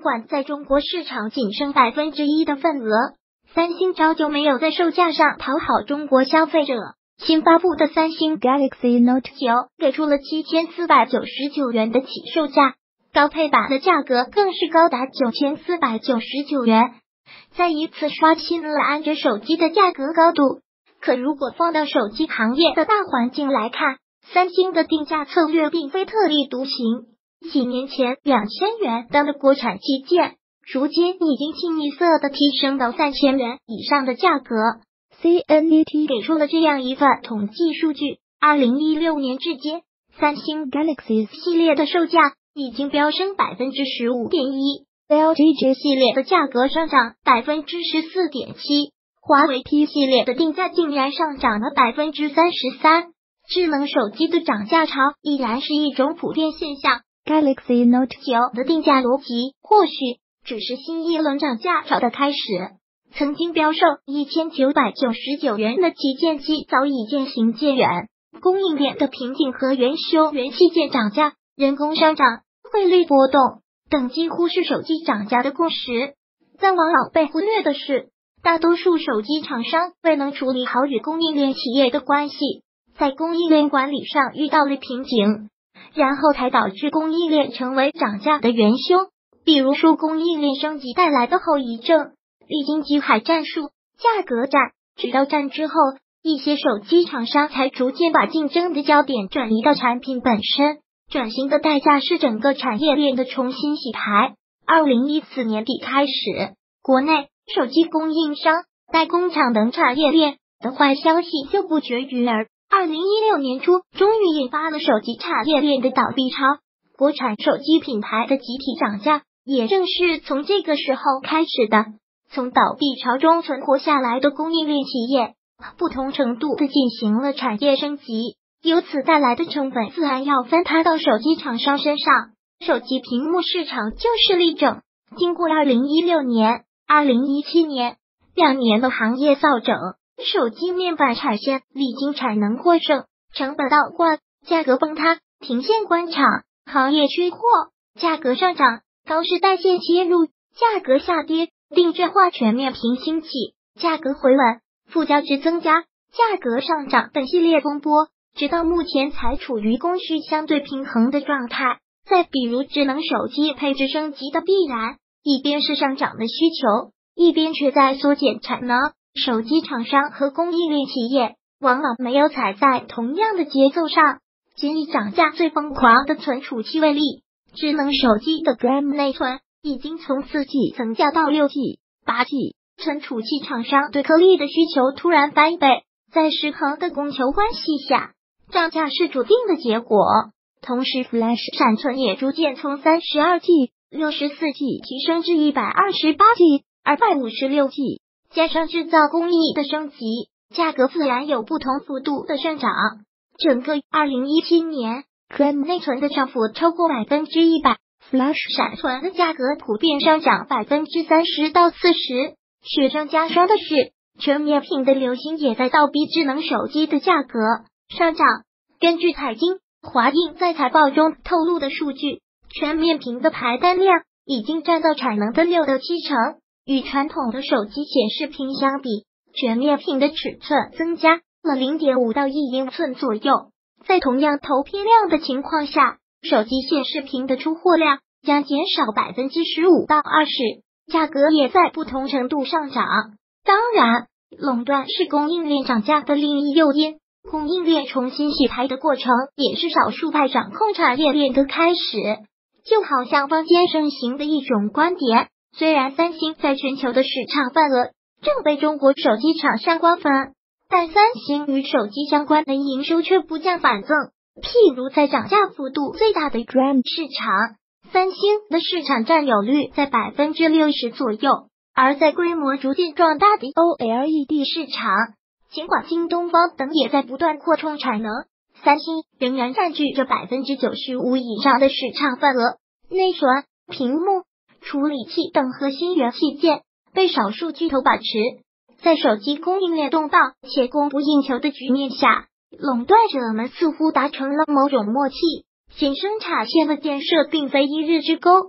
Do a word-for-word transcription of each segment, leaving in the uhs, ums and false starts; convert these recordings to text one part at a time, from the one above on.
管在中国市场仅剩百分之一的份额。三星早就没有在售价上讨好中国消费者。新发布的三星 Galaxy Note 九给出了七千四百九十九元的起售价，高配版的价格更是高达九千四百九十九元，再一次刷新了安卓手机的价格高度。可如果放到手机行业的大环境来看，三星的定价策略并非特立独行。几年前两千元的国产旗舰，如今已经清一色的提升到三千元以上的价格。C N E T 给出了这样一份统计数据，二零一六年至今，三星 Galaxy 系列的售价已经飙升 百分之十五点一， L G G 系列的价格上涨 百分之十四点七， 华为 P 系列的定价竟然上涨了 百分之三十三。 智能手机的涨价潮依然是一种普遍现象， Galaxy Note 九的定价逻辑或许只是新一轮涨价潮的开始。曾经标售一千九百九十九元的旗舰机早已渐行渐远，供应链的瓶颈和元修元器件涨价、人工上涨、汇率波动等几乎是手机涨价的共识。但往往被忽略的是，大多数手机厂商未能处理好与供应链企业的关系，在供应链管理上遇到了瓶颈，然后才导致供应链成为涨价的元凶。比如说供应链升级带来的后遗症，历经机海战术、价格战、渠道战之后，一些手机厂商才逐渐把竞争的焦点转移到产品本身。转型的代价是整个产业链的重新洗牌。二零一四年底开始，国内手机供应商、代工厂等产业链的坏消息就不绝于耳。二零一六年初，终于引发了手机产业链的倒闭潮，国产手机品牌的集体涨价也正是从这个时候开始的。从倒闭潮中存活下来的供应链企业，不同程度的进行了产业升级，由此带来的成本自然要分摊到手机厂商身上。手机屏幕市场就是例证。经过二零一六年、二零一七年两年的行业扫整，手机面板产线历经产能过剩、成本倒挂、价格崩塌、停线关厂、行业缺货、价格上涨、高时代线切入、价格下跌、定制化全面屏兴起、价格回稳、附加值增加、价格上涨等系列风波，直到目前才处于供需相对平衡的状态。再比如智能手机配置升级的必然，一边是上涨的需求，一边却在缩减产能。手机厂商和供应链企业往往没有踩在同样的节奏上。仅以涨价最疯狂的存储器为例，智能手机的 RAM 内存已经从四 G 增加到六 G、八 G， 存储器厂商对颗粒的需求突然翻倍，在失衡的供求关系下，涨价是注定的结果。同时 Flash 闪存也逐渐从三十二 G、六十四 G 提升至一百二十八 G、二百五十六 G， 加上制造工艺的升级，价格自然有不同幅度的上涨。整个二零一七年 RAM 内存的涨幅超过百分之一百。Flash 闪存的价格普遍上涨 百分之三十到四十， 雪上加霜的是，全面屏的流行也在倒逼智能手机的价格上涨。根据财经华映在财报中透露的数据，全面屏的排单量已经占到产能的六到七成，与传统的手机显示屏相比，全面屏的尺寸增加了 零点五到一英寸左右。在同样投片量的情况下，手机显示屏的出货量将减少 百分之十五到二十， 价格也在不同程度上涨。当然，垄断是供应链涨价的另一诱因，供应链重新洗牌的过程也是少数派掌控产业链的开始。就好像坊间盛行的一种观点，虽然三星在全球的市场份额正被中国手机厂商瓜分，但三星与手机相关的营收却不降反增。譬如在涨价幅度最大的 RAM 市场，三星的市场占有率在 百分之六十 左右，而在规模逐渐壮大的 O L E D 市场，尽管京东方等也在不断扩充产能，三星仍然占据着 百分之九十五 以上的市场份额。内存、屏幕、处理器等核心元器件被少数巨头把持。在手机供应链动荡且供不应求的局面下，垄断者们似乎达成了某种默契。新生产线的建设并非一日之功，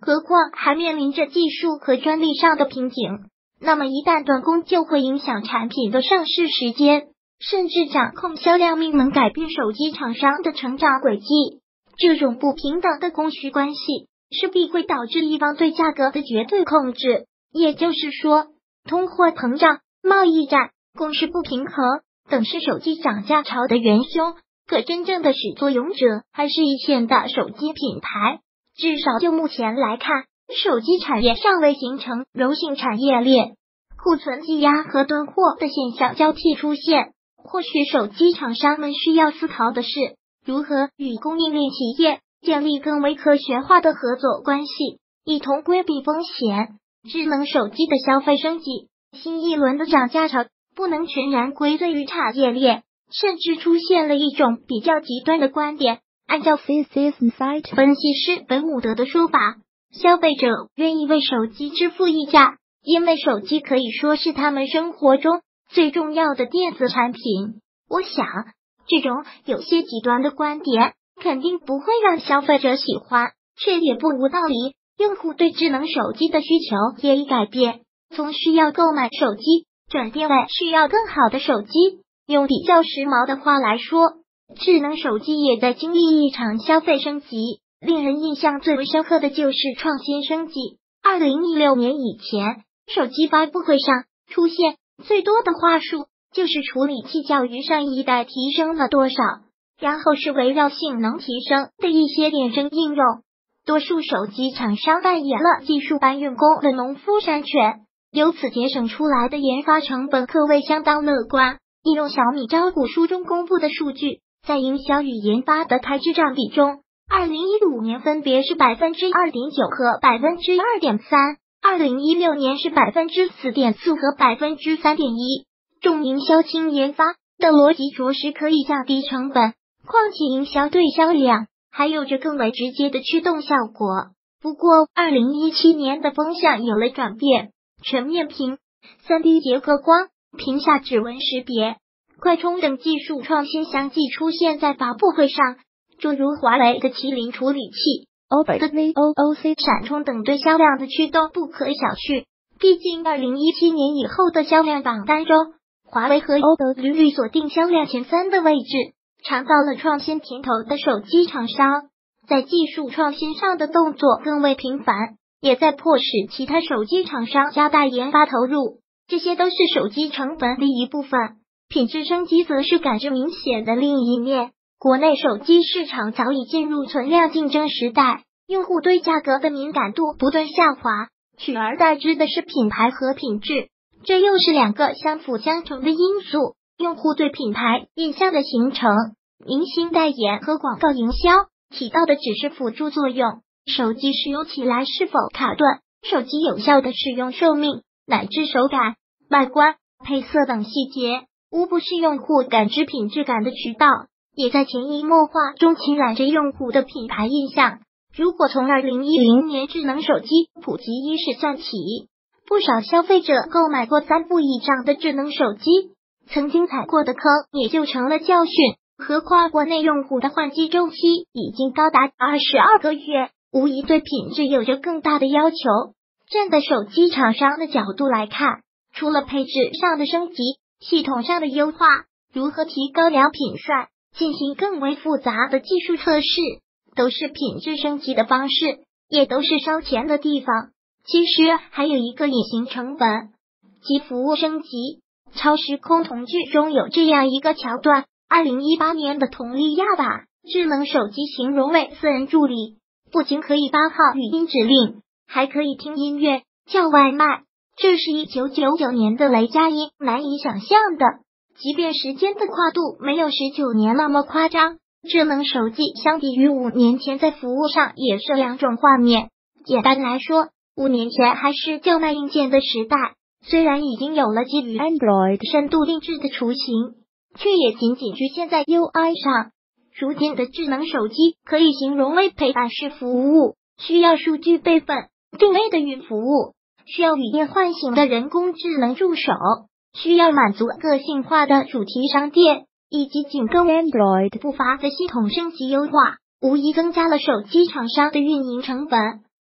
何况还面临着技术和专利上的瓶颈。那么一旦断供，就会影响产品的上市时间，甚至掌控销量命门，改变手机厂商的成长轨迹。这种不平等的供需关系势必会导致一方对价格的绝对控制，也就是说，通货膨胀、贸易战、供需不平衡等是手机涨价潮的元凶，可真正的始作俑者还是一线的手机品牌。至少就目前来看，手机产业尚未形成柔性产业链，库存积压和断货的现象交替出现。或许手机厂商们需要思考的是，如何与供应链企业建立更为科学化的合作关系，一同规避风险。智能手机的消费升级，新一轮的涨价潮不能全然归罪于产业链，甚至出现了一种比较极端的观点。按照分析师本伍德的说法，消费者愿意为手机支付溢价，因为手机可以说是他们生活中最重要的电子产品。我想，这种有些极端的观点肯定不会让消费者喜欢，却也不无道理。用户对智能手机的需求也已改变，从需要购买手机转变为需要更好的手机。用比较时髦的话来说，智能手机也在经历一场消费升级。令人印象最为深刻的就是创新升级。二零一六年以前，手机发布会上出现最多的话术就是处理器较于上一代提升了多少，然后是围绕性能提升的一些衍生应用。多数手机厂商扮演了技术搬运工的农夫山泉，由此节省出来的研发成本可谓相当乐观。引用小米招股书中公布的数据，在营销与研发的开支占比中，二零一五年分别是 百分之二点九 和 百分之二点三， 二零一六年是 百分之四点四 和 百分之三点一。 重营销轻研发的逻辑着实可以降低成本，况且营销对销量还有着更为直接的驱动效果。不过二零一七年的风向有了转变，全面屏、三 D 结合光、屏下指纹识别、快充等技术创新相继出现在发布会上，诸如华为的麒麟处理器、O P P O 的 V O O C 闪充等对销量的驱动不可小觑。毕竟二零一七年以后的销量榜单中，华为和 O P P O 屡屡锁定销量前三的位置。尝到了创新甜头的手机厂商，在技术创新上的动作更为频繁，也在迫使其他手机厂商加大研发投入。这些都是手机成本的一部分，品质升级则是感知明显的另一面。国内手机市场早已进入存量竞争时代，用户对价格的敏感度不断下滑，取而代之的是品牌和品质，这又是两个相辅相成的因素。用户对品牌印象的形成，明星代言和广告营销起到的只是辅助作用。手机使用起来是否卡顿，手机有效的使用寿命，乃至手感、外观、配色等细节，无不是用户感知品质感的渠道，也在潜移默化中侵染着用户的品牌印象。如果从二零一零年智能手机普及伊始算起，不少消费者购买过三部以上的智能手机，曾经踩过的坑也就成了教训。何况国内用户的换机周期已经高达二十二个月，无疑对品质有着更大的要求。站在手机厂商的角度来看，除了配置上的升级，系统上的优化，如何提高良品率，进行更为复杂的技术测试，都是品质升级的方式，也都是烧钱的地方。其实还有一个隐形成本，即服务升级。超时空童剧中有这样一个桥段，二零一八年的佟丽娅把智能手机形容为私人助理，不仅可以发号语音指令，还可以听音乐、叫外卖。这是一九九九年的雷佳音难以想象的，即便时间的跨度没有十九年那么夸张，智能手机相比于五年前在服务上也是两种画面。简单来说，五年前还是叫卖硬件的时代，虽然已经有了基于 Android 深度定制的雏形，却也仅仅局限在 U I 上。如今的智能手机可以形容为陪伴式服务，需要数据备份、定位的云服务，需要语音唤醒的人工智能助手，需要满足个性化的主题商店，以及紧跟 Android 步伐的系统升级优化，无疑增加了手机厂商的运营成本。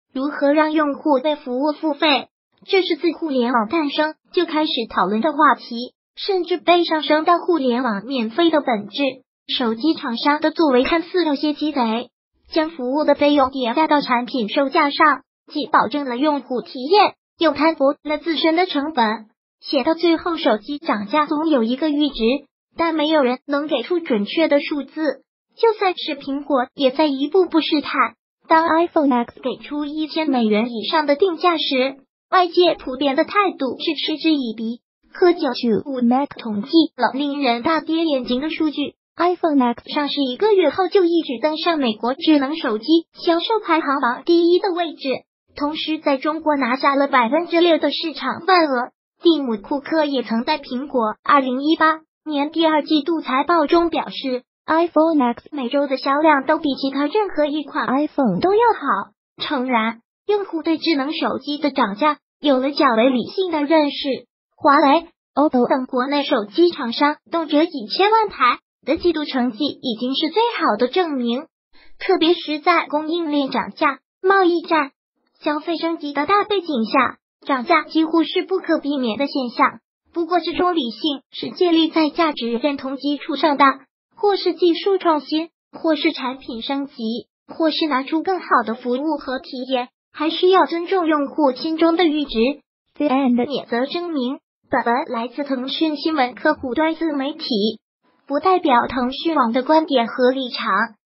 如何让用户为服务付费，这是自互联网诞生就开始讨论的话题，甚至被上升到互联网免费的本质。手机厂商的作为看似有些鸡贼，将服务的费用叠加到产品售价上，既保证了用户体验，又摊薄了自身的成本。写到最后，手机涨价总有一个阈值，但没有人能给出准确的数字。就算是苹果也在一步步试探。当 iPhone X 给出一千美元以上的定价时，外界普遍的态度是嗤之以鼻。可九五 Mac 统计了令人大跌眼镜的数据， iPhone X 上市一个月后就一直登上美国智能手机销售排行榜第一的位置，同时在中国拿下了 百分之六 的市场份额。蒂姆·库克也曾在苹果二零一八年第二季度财报中表示， iPhone X 每周的销量都比其他任何一款 iPhone 都要好。诚然，用户对智能手机的涨价有了较为理性的认识，华为、O P P O 等国内手机厂商动辄几千万台的季度成绩已经是最好的证明。特别是在供应链涨价、贸易战、消费升级的大背景下，涨价几乎是不可避免的现象。不过这种理性是建立在价值认同基础上的，或是技术创新，或是产品升级，或是拿出更好的服务和体验，还需要尊重用户心中的阈值。C N 的免责声明，本文来自腾讯新闻客户端自媒体，不代表腾讯网的观点和立场。